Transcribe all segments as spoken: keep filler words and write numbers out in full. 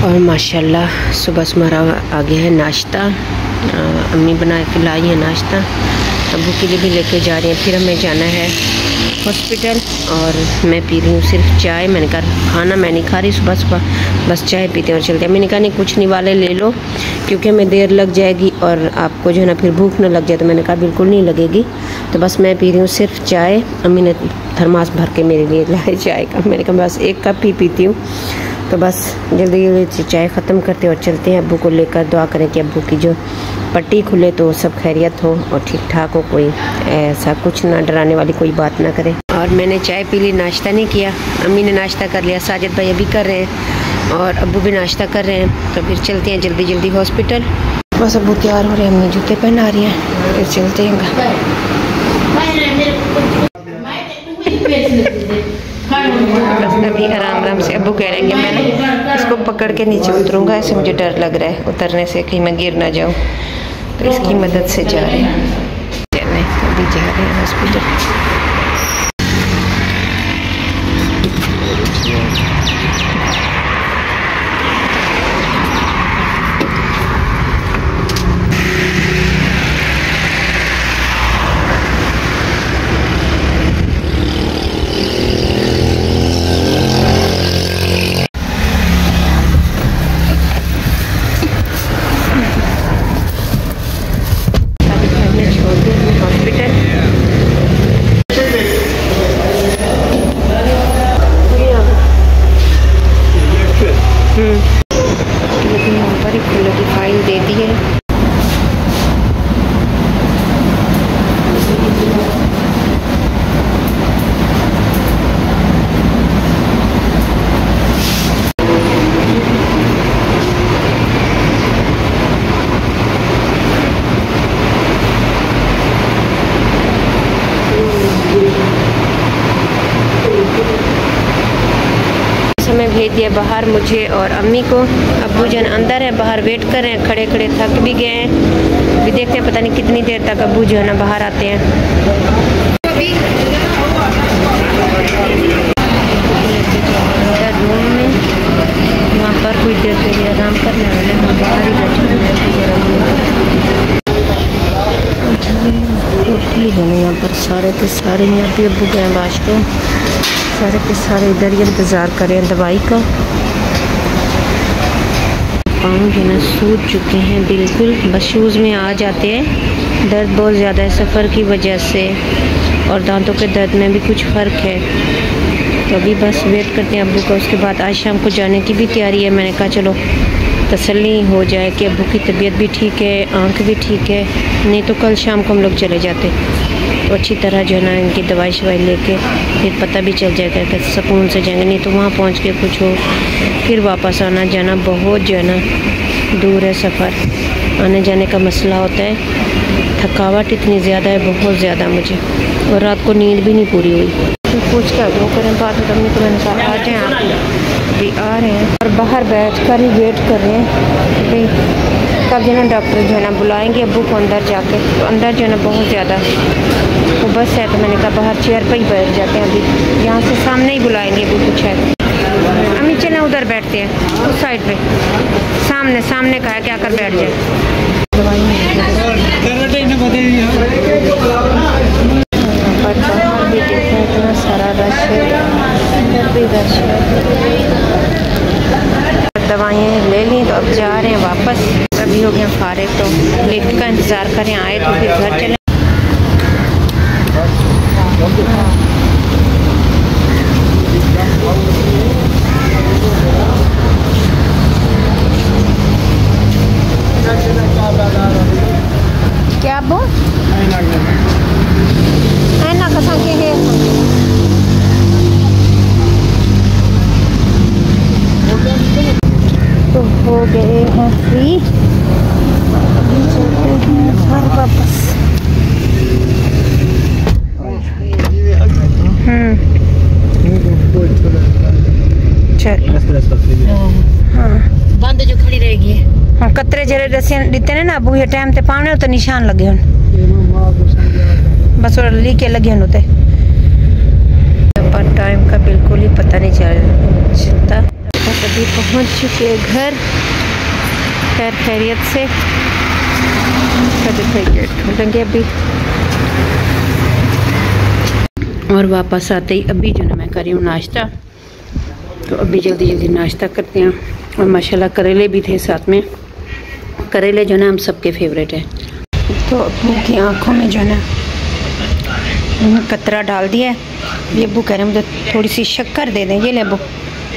और माशाल्लाह सुबह से हमारा आ गया है नाश्ता। अम्मी बना के लाई है नाश्ता, अबू के लिए भी लेके जा रहे हैं। फिर हमें जाना है हॉस्पिटल और मैं पी रही हूँ सिर्फ चाय। मैंने कहा खाना मैं नहीं खा रही सुबह सुबह, बस चाय पीते और चलते हैं। मैंने कहा नहीं कुछ नहीं वाले ले लो क्योंकि हमें देर लग जाएगी और आपको जो है ना फिर भूख न लग जाए। तो मैंने कहा बिल्कुल नहीं लगेगी, तो बस मैं पी रही हूँ सिर्फ चाय। अम्मी ने थर्मास भर के मेरे लिए लाए चाय का, मैंने कहा बस एक कप ही पीती हूँ। तो बस जल्दी जल्दी चाय ख़त्म करते और चलते हैं। अब्बू को लेकर दुआ करें कि अब्बू की जो पट्टी खुले तो सब खैरियत हो और ठीक ठाक हो, कोई ऐसा कुछ ना डराने वाली कोई बात ना करे। और मैंने चाय पी ली, नाश्ता नहीं किया। अम्मी ने नाश्ता कर लिया, साजिद भाई अभी कर रहे हैं और अब्बू भी नाश्ता कर रहे हैं। तो फिर चलते हैं जल्दी जल्दी हॉस्पिटल। बस अब्बू तैयार हो रहे हैं, अम्मी जूते पहना रही हैं, फिर चलते हैं। अभी आराम आराम से अब्बू कह रहे हैं कि मैं इसको पकड़ के नीचे उतरूँगा, ऐसे मुझे डर लग रहा है उतरने से, कहीं मैं गिर ना जाऊँ, तो इसकी मदद से जा रहे हैं। चलें अभी जा रहे हैं हॉस्पिटल। लेकिन यहाँ पर ही खुले की फाइल दे दी है। हमें भेज दिया बाहर मुझे और अम्मी को। अब्बू जन अंदर है, बाहर वेट कर रहे हैं, खड़े खड़े थक भी गए हैं। अभी देखते हैं पता नहीं कितनी देर तक अब्बू जो है ना बाहर आते हैं। रूम में वहाँ पर कुछ देर के लिए आराम करने वाले हैं, बाहर ही बैठे हैं। यहाँ पर सारे के सारे यहाँ पे अब्बू गए बाश को, सारे के सारे इधर ही इंतज़ार करें दवाई का। पाँव जो ना सूज चुके हैं बिल्कुल, बस शूज़ में आ जाते हैं। दर्द बहुत ज़्यादा है सफ़र की वजह से और दांतों के दर्द में भी कुछ फ़र्क है। तो अभी बस वेट करते हैं अब्बू का। उसके बाद आज शाम को जाने की भी तैयारी है। मैंने कहा चलो तसल्ली हो जाए कि अब्बू की तबीयत भी ठीक है, आँख भी ठीक है, नहीं तो कल शाम को हम लोग चले जाते तो अच्छी तरह जो है ना इनकी दवाई शवाई लेके फिर पता भी चल जाएगा कि सुकून से जाएंगे। नहीं तो वहाँ पहुँच के कुछ हो फिर वापस आना जाना बहुत जो है ना दूर है सफ़र, आने जाने का मसला होता है। थकावट इतनी ज़्यादा है, बहुत ज़्यादा मुझे, और रात को नींद भी नहीं पूरी हुई। तो पूछ के वो करें बात करने को, मैंने कहा आ जाएँ आप भी आ रहे हैं और बाहर बैठ कर ही वेट कर रहे हैं भाई कब जो है ना डॉक्टर जो है ना बुलाएंगे अब्बू को अंदर जाके। तो अंदर जो है ना बहुत ज़्यादा वो बस है, तो मैंने कहा बाहर चेयर पर ही बैठ जाते हैं। अभी यहाँ से सामने ही बुलाएंगे अभी कुछ है। अम्मी चलें उधर बैठते हैं उस साइड पे, सामने सामने का है क्या कर बैठ जाए। दवाई भी देखा इतना सारा रश है, इधर भी रश है। दवाइयाँ ले ली तो अब जा रहे हैं वापस। अभी हो गए फारिग, तो लिफ्ट का इंतज़ार करें, आए तो फिर घर चले। क्या बो ऐना का संख्या है तो हो गए हैं फ्री, चलते हैं घर वापस। हम्म चल हाँ बंद जो खड़ी रहेगी। हाँ कतरे जरे रस्सियां दिते ने ना अबू ये टाइम ते पाने तो निशान लगे हन, बस और लीके लगे हन उते। पर टाइम का बिल्कुल ही पता नहीं चलता। बस अभी पहुंच चुके घर खैर खैरियत से। गेट खोलेंगे अभी और वापस आते ही अभी जो ना मैं कर रही हूँ नाश्ता। तो अभी जल्दी जल्दी नाश्ता करते हैं। और माशाल्लाह करेले भी थे साथ में। करेले जो ना हम सबके फेवरेट है। तो अब्बू की आँखों में जो ना कतरा डाल दिया है। ये अब्बू कह रहे हैं मुझे थोड़ी सी शक्कर दे दें। ये ले अब्बू।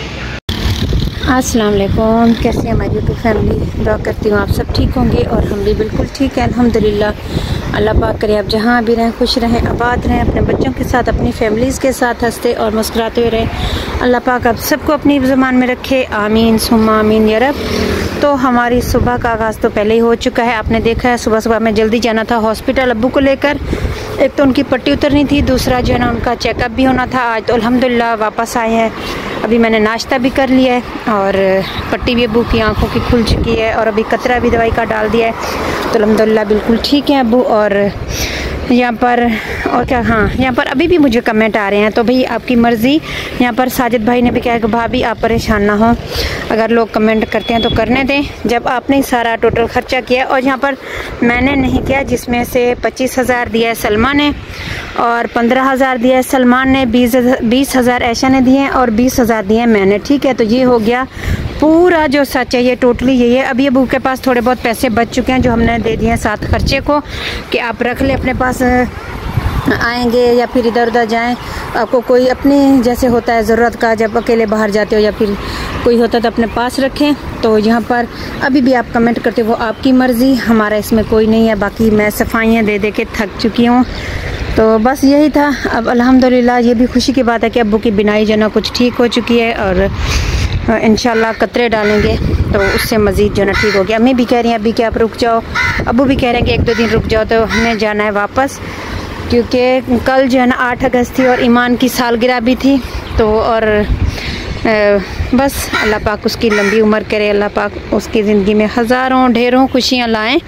अस्सलाम वालेकुम, कैसे हैं हमारी यूट्यूब फैमिली। दुआ करती हूँ आप सब ठीक होंगे और हम भी बिल्कुल ठीक है अल्हम्दुलिल्लाह। अल्लाह पाक करे आप जहाँ भी रहें खुश रहें, आबाद रहें, अपने बच्चों के साथ अपनी फैमिलीज़ के साथ हंसते और मुस्कुराते हुए रहें। अल्लाह पाक आप सबको अपनी ज़बान में रखे, आमीन सुम्मा आमीन या रब। तो हमारी सुबह का आगाज़ तो पहले ही हो चुका है। आपने देखा है सुबह सुबह में जल्दी जाना था हॉस्पिटल अब्बू को लेकर। एक तो उनकी पट्टी उतरनी थी, दूसरा जो है ना उनका चेकअप भी होना था। आज तो अल्हम्दुलिल्लाह वापस आए हैं। अभी मैंने नाश्ता भी कर लिया है और पट्टी भी अब्बू की आंखों की खुल चुकी है और अभी कतरा भी दवाई का डाल दिया है। तो अल्हम्दुलिल्लाह बिल्कुल ठीक है अब्बू। और यहाँ पर और क्या, हाँ यहाँ पर अभी भी मुझे कमेंट आ रहे हैं। तो भाई आपकी मर्ज़ी। यहाँ पर साजिद भाई ने भी कहा कि भाभी आप परेशान ना हो, अगर लोग कमेंट करते हैं तो करने दें, जब आपने ही सारा टोटल ख़र्चा किया। और यहाँ पर मैंने नहीं किया, जिसमें से पच्चीस हज़ार दिया है सलमा ने और पंद्रह हज़ार दिया है सलमान ने, बीस बीस हज़ार ऐशा ने दिए हैं और बीस हज़ार दिए हैं मैंने। ठीक है, तो ये हो गया पूरा जो सच है, ये टोटली यही है। अभी अबू के पास थोड़े बहुत पैसे बच चुके हैं जो हमने दे दिए हैं साथ खर्चे को, कि आप रख ले अपने पास, आएंगे या फिर इधर उधर जाएं, आपको कोई अपनी जैसे होता है ज़रूरत का, जब अकेले बाहर जाते हो या फिर कोई होता है तो अपने पास रखें। तो यहाँ पर अभी भी आप कमेंट करते हो वो आपकी मर्ज़ी, हमारा इसमें कोई नहीं है। बाकी मैं सफाइयाँ दे दे के थक चुकी हूँ। तो बस यही था। अब अल्हम्दुलिल्लाह ये भी खुशी की बात है कि अब्बू की बिनाई जो ना कुछ ठीक हो चुकी है और इंशाल्लाह कतरे डालेंगे तो उससे मज़ीद जो ना ठीक हो गया। अम्मी भी कह रही हैं अभी कि आप रुक जाओ, अब्बू भी कह रहे हैं कि एक दो दिन रुक जाओ। तो हमें जाना है वापस, क्योंकि कल जो है ना आठ अगस्त थी और ईमान की सालगिरह भी थी। तो और ए, बस अल्लाह पाक उसकी लंबी उम्र करे, अल्लाह पाक उसकी ज़िंदगी में हज़ारों ढेरों खुशियाँ लाएँ।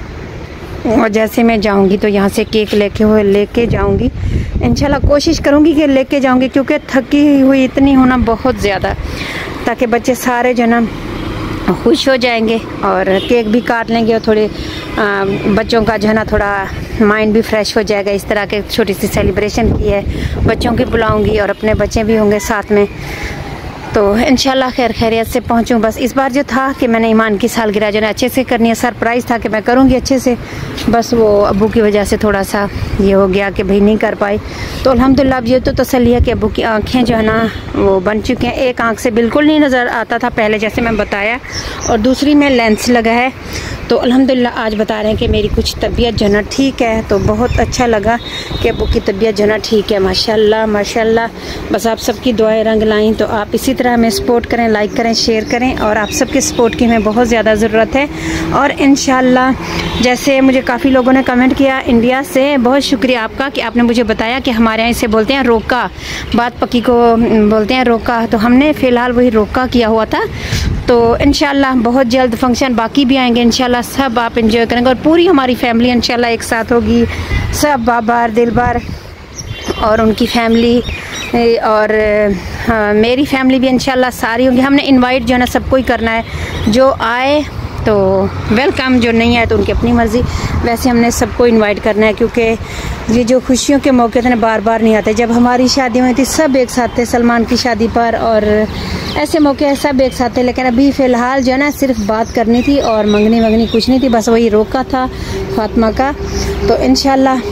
और जैसे मैं जाऊंगी तो यहाँ से केक लेके हुए लेके जाऊंगी इंशाल्लाह। कोशिश करूंगी कि लेके जाऊंगी, क्योंकि थकी हुई इतनी होना बहुत ज़्यादा, ताकि बच्चे सारे जो ना खुश हो जाएंगे और केक भी काट लेंगे और थोड़े आ, बच्चों का जो है ना थोड़ा माइंड भी फ्रेश हो जाएगा। इस तरह के छोटी सी सेलिब्रेशन की है, बच्चों की बुलाऊंगी और अपने बच्चे भी होंगे साथ में। तो इंशाल्लाह खैर खैरियत से पहुंचूं। बस इस बार जो था कि मैंने ईमान की सालगिरह जो है अच्छे से करनी है, सरप्राइज़ था कि मैं करूंगी अच्छे से, बस वो अब्बू की वजह से थोड़ा सा ये हो गया कि भाई नहीं कर पाई। तो अल्हम्दुलिल्लाह अब ये तो तसल्ली है कि अब्बू की आँखें जो है ना वो बन चुकी हैं। एक आँख से बिल्कुल नहीं नज़र आता था पहले, जैसे मैं बताया, और दूसरी में लेंस लगा है। तो अल्हम्दुलिल्लाह आज बता रहे हैं कि मेरी कुछ तबीयत जो ना ठीक है। तो बहुत अच्छा लगा कि अब्बू की तबीयत जो ना ठीक है, माशाल्लाह माशाल्लाह। बस आप सबकी दुआएं रंग लाएं। तो आप इसी तरह हमें सपोर्ट करें, लाइक करें, शेयर करें, और आप सबके सपोर्ट की हमें बहुत ज़्यादा ज़रूरत है। और इंशाल्लाह जैसे मुझे काफ़ी लोगों ने कमेंट किया इंडिया से, बहुत शुक्रिया आपका कि आपने मुझे बताया कि हमारे यहाँ इसे बोलते हैं रोका, बात पक्की को बोलते हैं रोका। तो हमने फ़िलहाल वही रोका किया हुआ था। तो इंशाल्लाह बहुत जल्द फंक्शन बाकी भी आएंगे इंशाल्लाह, सब आप एंजॉय करेंगे और पूरी हमारी फैमिली इंशाल्लाह एक साथ होगी। सब बाबर दिलबर और उनकी फैमिली और हाँ, मेरी फैमिली भी इंशाल्लाह सारी होंगी। हमने इनवाइट जो है ना सबको ही करना है, जो आए तो वेलकम, जो नहीं आए तो उनकी अपनी मर्ज़ी। वैसे हमने सबको इनवाइट करना है, क्योंकि ये जो खुशियों के मौके थे ना बार बार नहीं आते। जब हमारी शादी हुई थी सब एक साथ थे, सलमान की शादी पर और ऐसे मौके सब एक साथ थे। लेकिन अभी फ़िलहाल जो है ना सिर्फ बात करनी थी और मंगनी मंगनी कुछ नहीं थी, बस वही रोका था फातिमा का। तो इंशाल्लाह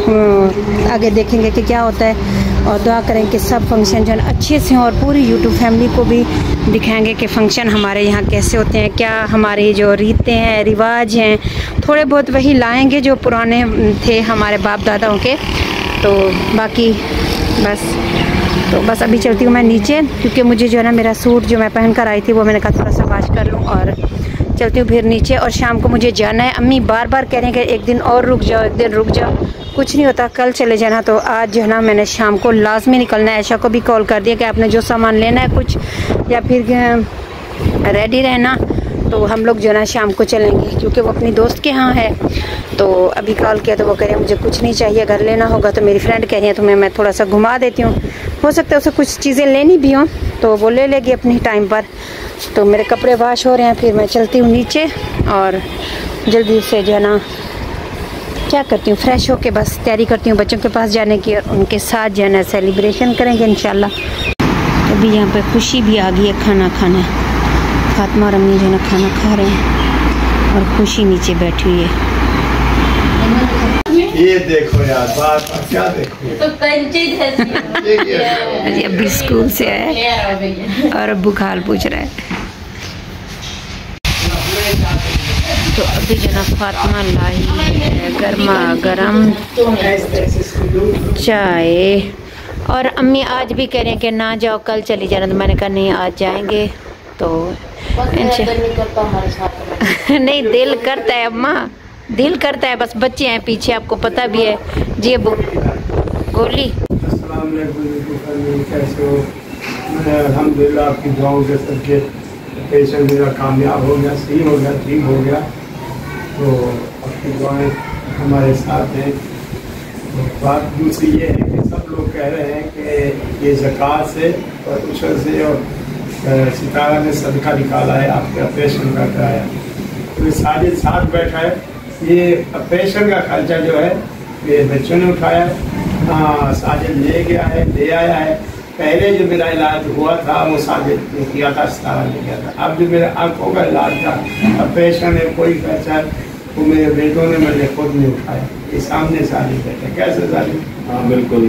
आगे देखेंगे कि क्या होता है, और दुआ करें कि सब फंक्शन जो है अच्छे से हों और पूरी यूट्यूब फैमिली को भी दिखाएंगे कि फ़ंक्शन हमारे यहाँ कैसे होते हैं, क्या हमारे जो रीतें हैं रिवाज हैं, थोड़े बहुत वही लाएंगे जो पुराने थे हमारे बाप दादाओं के। तो बाकी बस तो बस अभी चलती हूँ मैं नीचे, क्योंकि मुझे जो है ना मेरा सूट जो मैं पहन कर आई थी वो मैंने कहा थोड़ा सा वाश कर लूँ, और चलती हूँ फिर नीचे। और शाम को मुझे जाना है। अम्मी बार बार कह रहे हैं कि एक दिन और रुक जाओ, एक दिन रुक जाओ, कुछ नहीं होता, कल चले जाना। तो आज जो है ना मैंने शाम को लाजमी निकलना है। ऐशा को भी कॉल कर दिया कि आपने जो सामान लेना है कुछ या फिर रेडी रहना, तो हम लोग जो है ना शाम को चलेंगे, क्योंकि वो अपनी दोस्त के यहाँ है। तो अभी कॉल किया तो वो कह रहे हैं मुझे कुछ नहीं चाहिए, अगर लेना होगा तो मेरी फ्रेंड कह रही है तुम्हें मैं थोड़ा सा घुमा देती हूँ, हो सकता है उसे कुछ चीज़ें लेनी भी हों। तो वो ले लेगी अपनी टाइम पर। तो मेरे कपड़े वॉश हो रहे हैं, फिर मैं चलती हूँ नीचे और जल्दी से जो है ना क्या करती हूँ, फ्रेश होके बस तैयारी करती हूँ बच्चों के पास जाने की और उनके साथ जो है ना सेलिब्रेशन करेंगे इंशाल्लाह। अभी यहाँ पे खुशी भी आ गई है खाना खाने। फातिमा और अम्मी जो है ना खाना खा रहे हैं और खुशी नीचे बैठी हुई है। ये देखो यार, बात क्या देखो तो कंचीज है। अभी स्कूल से आया और अब्बू खाल पूछ रहा है। तो अभी जना फातिमा लाई है गर्मा गर्म चाय और अम्मी आज भी कह रहे हैं कि ना जाओ कल चली जाना। तो मैंने कहा नहीं आज जाएंगे। तो नहीं करता हमारे साथ नहीं दिल करता है अम्मा, दिल करता है, बस बच्चे हैं पीछे आपको पता भी है जी। अबू गोली अल्हम्दुलिल्लाह आपकी दुआओं के सबके पेशेंट मेरा कामयाब हो गया, सही हो गया, ठीक हो गया। तो आपकी दुआएं हमारे साथ हैं। तो बात दूसरी ये है कि सब लोग कह रहे हैं कि ये ज़कात से और उशर से और सितारा ने सदका निकाला है, आपके ऑपरेशन का कराया। तो ये साजिद साथ बैठा है। ये ऑपरेशन का खर्चा जो है ये बच्चों ने उठाया। हाँ साजिद ले गया है, ले आया है। पहले जो मेरा इलाज हुआ था वो साजिद ने किया था, सितारा ने किया था। अब जो मेरे आंखों का इलाज था, ऑपरेशन है, कोई पैसा वो मेरे बेटों ने मैंने खुद नहीं उठाया। ये सामने साजिद बैठे। कैसे साजिद? हाँ बिल्कुल।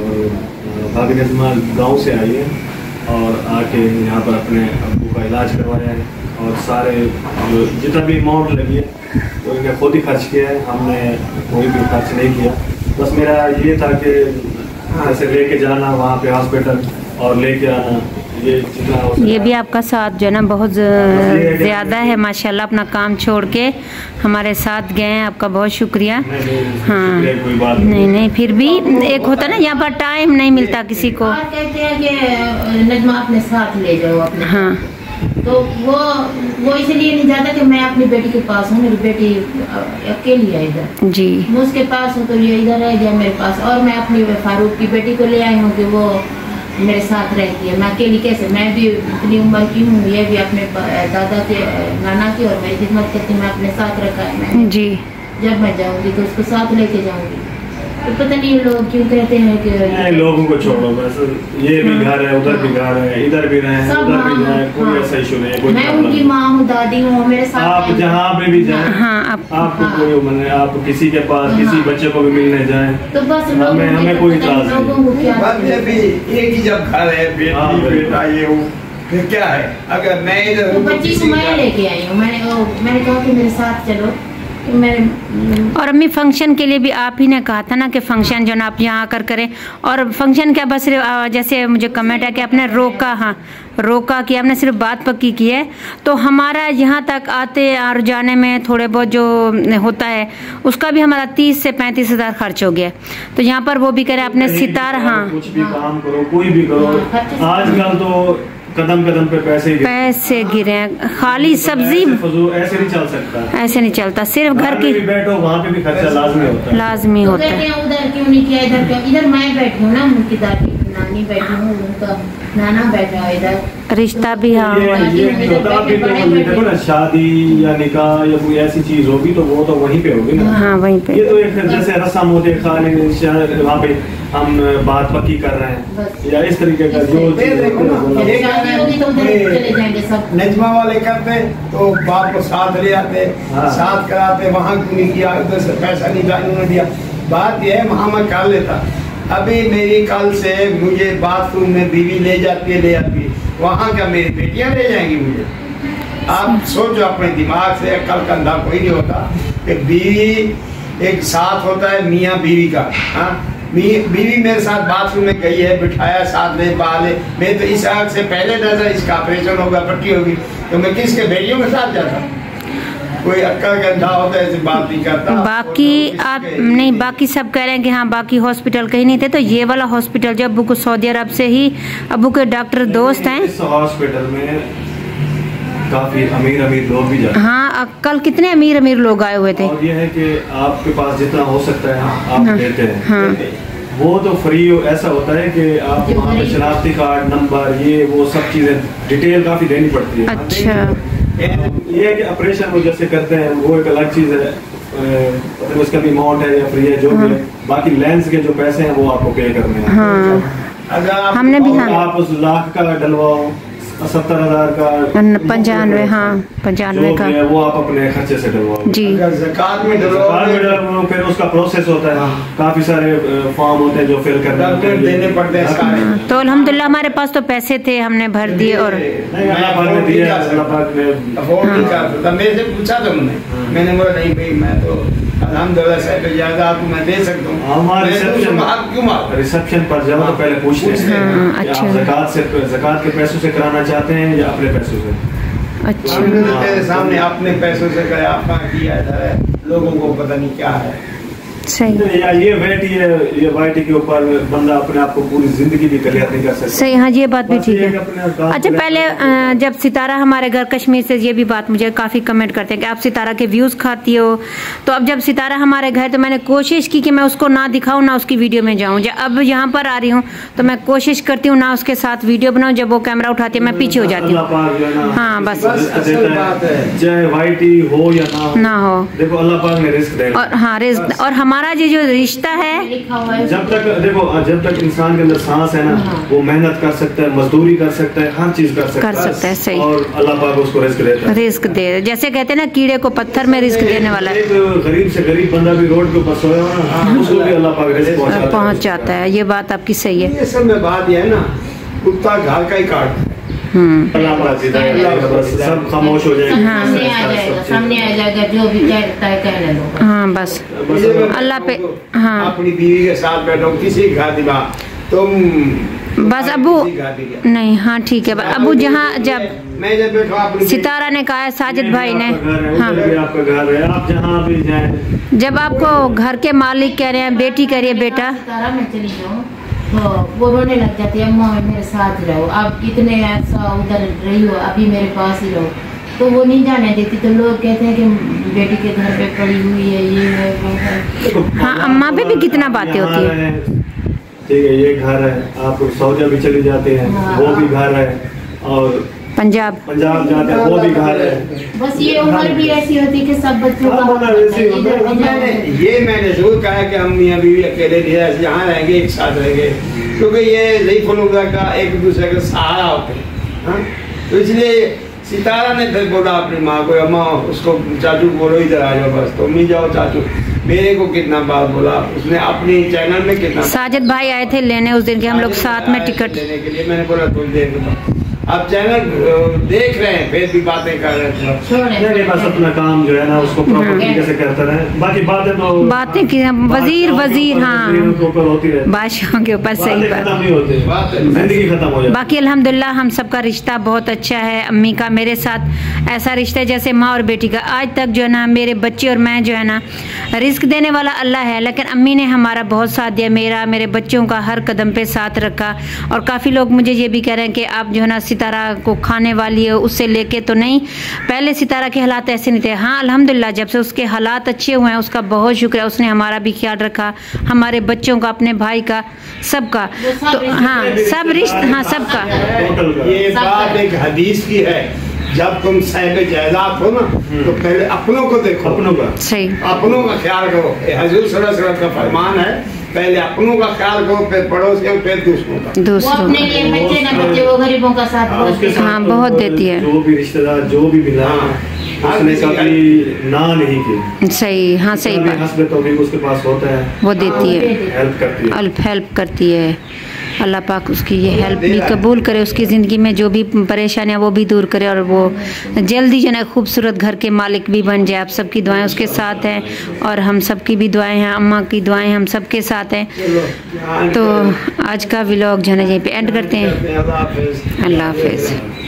भाभी नज़मा गाँव से आई है और आके यहाँ पर अपने अब्बू का इलाज करवाया है और सारे जो जितना भी अमाउंट लगी है तो इन्हें खुद ही खर्च किया है, हमने कोई भी खर्च नहीं किया। बस मेरा ये था कि ऐसे लेके जाना वहाँ पे हॉस्पिटल और लेके आना, ये जितना हो ये भी आपका साथ जो है ना बहुत ज़्यादा है माशाल्लाह। अपना काम छोड़ के हमारे साथ गए हैं, आपका बहुत शुक्रिया। हाँ नहीं नहीं फिर भी एक होता ना यहाँ पर टाइम नहीं मिलता किसी को। कहते हैं कि नज़मा अपने साथ ले जाओ अपने। हाँ तो वो वो इसलिए नहीं जाता कि मैं अपनी बेटी के पास हूँ, मेरी बेटी अकेली है इधर जी, मैं उसके पास हूँ तो ये इधर रह गया मेरे पास। और मैं अपनी फारूक की बेटी को ले आई हूँ कि वो मेरे साथ रहती है। मैं अकेली कैसे, मैं भी इतनी उम्र की हूँ, ये भी अपने दादा के नाना की और मेरी खिदमत करती, मैं अपने साथ रखा है मैंने जी। जब मैं जाऊँगी तो उसको साथ लेके जाऊँगी। तो पता नहीं लोग क्यों कहते हैं कि नहीं, लोगों को छोड़ो बस। ये भी घर है, उधर भी घर है, इधर भी रहे, उधर भी जाए, कोई ऐसा इशू नहीं है। मैं उनकी माँ हूँ, दादी हूँ, मेरे साथ आप जहाँ पे भी जाए हाँ, आप, आपको हाँ, कोई मैंने आप किसी के पास हाँ, किसी बच्चे को भी मिलने जाए तो बस हमें हमें कोई इतराज नहीं। एक ही जब घर है, बेटा ये हो फिर क्या है। अगर मैं इधर बच्ची को मैं लेके आई हूँ, मैंने मैंने कहा कि मेरे साथ चलो। और अम्मी फंक्शन के लिए भी आप ही ने कहा था ना कि फंक्शन जो ना आप यहाँ आकर करें। और फंक्शन क्या बस जैसे मुझे कमेंट है कि आपने रोका, हाँ रोका कि आपने सिर्फ बात पक्की की है। तो हमारा यहाँ तक आते और जाने में थोड़े बहुत जो होता है उसका भी हमारा तीस से पैंतीस हजार खर्च हो गया। तो यहाँ पर वो भी करे आपने सितारा हाँ कुछ भी काम करो, कोई भी करो, आजकल तो कदम कदम पे पैसे पैसे गिरे हैं। खाली सब्जी ऐसे नहीं चल सकता, ऐसे नहीं चलता। सिर्फ घर की बैठो वहाँ पे भी खर्चा लाजमी होता है, लाजमी होता है। उधर क्यों नहीं किया, इधर क्यों? इधर मैं बैठी हूँ ना, उनकी दादी नानी बैठी हूँ, उनका नाना बैठा है इधर। रिश्ता भी हाँ ये, ये देखो ना, शादी या निकाह या कोई ऐसी चीज होगी तो वो तो वहीं पे होगी ना। हाँ वहीं पे। ये तो एक जैसे रस्म होती है, खाली वहाँ पे हम बात पक्की कर रहे हैं या इस तरीके का जो नजमा वाले करते तो बाप को साथ ले आते, साथ कराते, वहाँ क्यों नहीं किया, उधर से पैसा नहीं उन्होंने दिया। बात यह है वहाँ मैं कर लेता। अभी मेरी कल से मुझे बाथरूम में बीवी ले जाती है, ले आती है, वहाँ क्या मेरी बेटियाँ ले जाएंगी मुझे? आप सोचो अपने दिमाग से, कल कंधा कोई नहीं होता कि बीवी एक साथ होता है मियाँ बीवी का। हाँ बीवी मेरे साथ बाथरूम में गई है, बिठाया साथ ले बाले, मैं तो इस आग से पहले था इसका ऑपरेशन होगा, पट्टी होगी, तो मैं किसके बेटियों के साथ जाता? कोई अक्कल गंदा होता है, ऐसी बात नहीं करता। बाकी आप नहीं, बाकी सब कह रहे हैं कि हाँ बाकी हॉस्पिटल कहीं नहीं थे। तो ये वाला हॉस्पिटल जो अब्बू को सऊदी अरब से ही अब्बू के डॉक्टर दोस्त हैं, इस हॉस्पिटल में काफी अमीर अमीर लोग भी जाते हैं। हाँ कल कितने अमीर अमीर लोग आए हुए थे। और ये है कि आपके पास जितना हो सकता है आप हाँ, देते हैं। हाँ, वो तो फ्री ऐसा होता है कि आप वहाँ पे शनाख्ती कार्ड नंबर ये वो सब चीजें डिटेल काफी देनी पड़ती है। अच्छा, ये है कि ऑपरेशन वो जैसे करते हैं वो एक अलग चीज है, मतलब उसका भी अमाउंट है या फ्री है जो भी है, बाकी लेंस के जो पैसे हैं वो आपको पे करने हैं। हाँ अगर आप हमने भी हाँ आप उस लाख का डलवाओ सत्तर हजार का पंचानवे हाँ पंचानवे का वो आप अपने खर्चे से डलवाओ जी। ज़कात में डलवाओ फिर उसका प्रोसेस होता है, काफी सारे फॉर्म होते हैं जो फिल करने देने पड़ते हैं सारे। तो अल्हम्दुलिल्लाह हमारे पास तो पैसे थे, हमने भर दिए और अल्लाह पाक ने दिया, अल्लाह पाक ने अफोर्ड नहीं कर सकता। मेरे से पूछा था उन्होंने, मैंने बोला नहीं भाई मैं तो अल्हम्दुलिल्लाह साहब ज़्यादा आपको मैं दे सकता हूँ। हमारे रिसेप्शन क्यों मार रिसेप्शन पर जब तो पहले पूछते हैं आप ज़कात से ज़कात के पैसों से कराना चाहते हैं या अपने पैसों से। अच्छा हमने तो तेरे सामने अपने पैसों से कराया, आपका किया है, लोगों को पता नहीं क्या है। सही या ये वैटी है, ये वाइटी के ऊपर बंदा अपने आप को पूरी जिंदगी भी कलियर नहीं कर सकता। सही हाँ ये बात भी ठीक है। अच्छा पहले जब सितारा हमारे घर कश्मीर से, ये भी बात मुझे काफ़ी कमेंट करते हैं कि आप सितारा के व्यूज़ खाती हो, तो अब जब सितारा हमारे घर तो मैंने कोशिश की कि मैं उसको ना दिखाऊं ना उसकी वीडियो में जाऊं। जब अब यहाँ पर आ रही हूँ तो मैं कोशिश करती हूँ ना उसके साथ वीडियो बनाऊँ, जब वो कैमरा उठाती है मैं पीछे हो जाती हूँ। हाँ बस चाहे वाइटी हो या ना हो, देखो अल्लाह पाक ने रिस्क दिया और हाँ रिस्क, और हमारा ये जो रिश्ता है जब तक देखो जब तक इंसान के अंदर सांस है ना वो मेहनत कर सकता है, मजदूरी कर सकता है, हर चीज कर सकता, कर सकता है। सही, और अल्लाह पाक उसको रिस्क देता है। रिस्क दे, जैसे कहते हैं ना कीड़े को पत्थर में रिस्क देने वाला है। गरीब से गरीब बंदा भी रोड के ऊपर सोया हो उसको भी अल्लाह पाक रिस्क पहुंच जाता है। ये बात आपकी सही है। ये सब में बात ये है ना, कुत्ता घर का ही काट अल्लाह पाक सब खामोश हो जाएगा, सामने आ जाएगा, सामने आ जाएगा, जो भी कहता है कहने लो। हाँ बस अल्लाह पे हाँ अपनी बीवी के साथ बैठो, किसी घा दिवा तुम बस अबू नहीं हाँ ठीक है। अबू जहाँ जब मैं जब बैठो सितारा ने कहा है, साजिद भाई ने हाँ आपका घर है, आप जहाँ भी जाएं, जब आपको घर के मालिक कह रहे हैं, बेटी कह रही है बेटा सितारा में चली जाऊँ तो वो रोने लग जाती है, अम्मा मेरे साथ रहो, आप कितने ऐसा उधर रही हो, अभी मेरे पास ही रहो, तो वो नहीं जाने देती। तो लोग कहते हैं कि बेटी के घर पे पड़ी हुई है, ये है वो है। हाँ अम्मा पे भी कितना बातें होती है। ठीक है ये घर है, आप सऊदी भी चले जाते हैं वो भी घर है, और पंजाब पंजाब जाते हैं वो भी घर है। बस ये उम्र भी ऐसी होती है कि सब बच्चों का मैंने ये मैंने जरूर कहा है कि हम मियां बीवी अकेले नहीं यहाँ रहेंगे, एक साथ रहेंगे, क्योंकि ये ज़ईफ़ लोगों का एक दूसरे का सहारा होते हैं। तो इसलिए सितारा ने फिर बोला अपनी माँ को, अम्मा उसको चाचू बोलो इधर आ जाओ बस, तो नहीं जाओ चाचू। मेरे को कितना बार बोला उसने अपने चैनल में कितना। साजिद भाई आए थे लेने उस दिन के, हम लोग साथ में टिकट लेने के लिए, मैंने बोला तुम देख लो, आप चैनल देख रहे हैं फिर भी बातें कर रहे थे। बस अपना काम जो है ना उसको प्रॉपर तरीके से करते रहे, बाकी बातें तो बातें की वजीर वजीर हाँ बादशाहों के ऊपर सही बात, जिंदगी खत्म हो जाए। बाकी अल्हम्दुलिल्लाह हम सबका रिश्ता बहुत अच्छा है। अम्मी का मेरे साथ ऐसा रिश्ता है जैसे माँ और बेटी का। आज तक जो है ना मेरे बच्चे और मैं जो है ना, रिस्क देने वाला अल्लाह है, लेकिन अम्मी ने हमारा बहुत साथ दिया, मेरा मेरे बच्चों का हर कदम पे साथ रखा। और काफ़ी लोग मुझे ये भी कह रहे हैं कि आप जो है ना सितारा को खाने वाली है, उससे लेके तो नहीं, पहले सितारा के हालात ऐसे नहीं थे। हाँ अल्हम्दुलिल्लाह जब से उसके हालात अच्छे हुए हैं उसका बहुत शुक्र है, उसने हमारा भी ख्याल रखा, हमारे बच्चों का, अपने भाई का, सबका। तो हाँ सब रिश्ता हाँ सबका। ये बात एक हदीस की है, जब तुम साहिब जायदाद हो ना तो पहले अपनों को देखो, अपनों का सही अपनों का ख्याल करो। हजूर सल्लल्लाहु अलैहि वसल्लम का फरमान है, पहले अपनों का ख्याल करो, फिर पड़ोसियों, फिर दूसरों का। दूसरों वो अपने लिए बच्चे ना बच्चे वो गरीबों का साथ हाँ बहुत देती है। जो भी रिश्तेदार जो भी मिला उसने कभी ना नहीं की। सही हाँ सही बात, तो भी उसके पास होता है वो देती है, हेल्प करती है, हेल्प हेल्प करती है। अल्लाह पाक उसकी ये हेल्प भी कबूल करे, उसकी ज़िंदगी में जो भी परेशानियाँ वो भी दूर करे, और वो जल्दी जो है खूबसूरत घर के मालिक भी बन जाए। आप सबकी दुआएं उसके साथ हैं और हम सबकी भी दुआएं हैं, अम्मा की दुआएं हम सबके साथ हैं। तो आज का व्लॉग जो है ना यहीं पे एंड करते हैं। अल्लाह हाफिज़।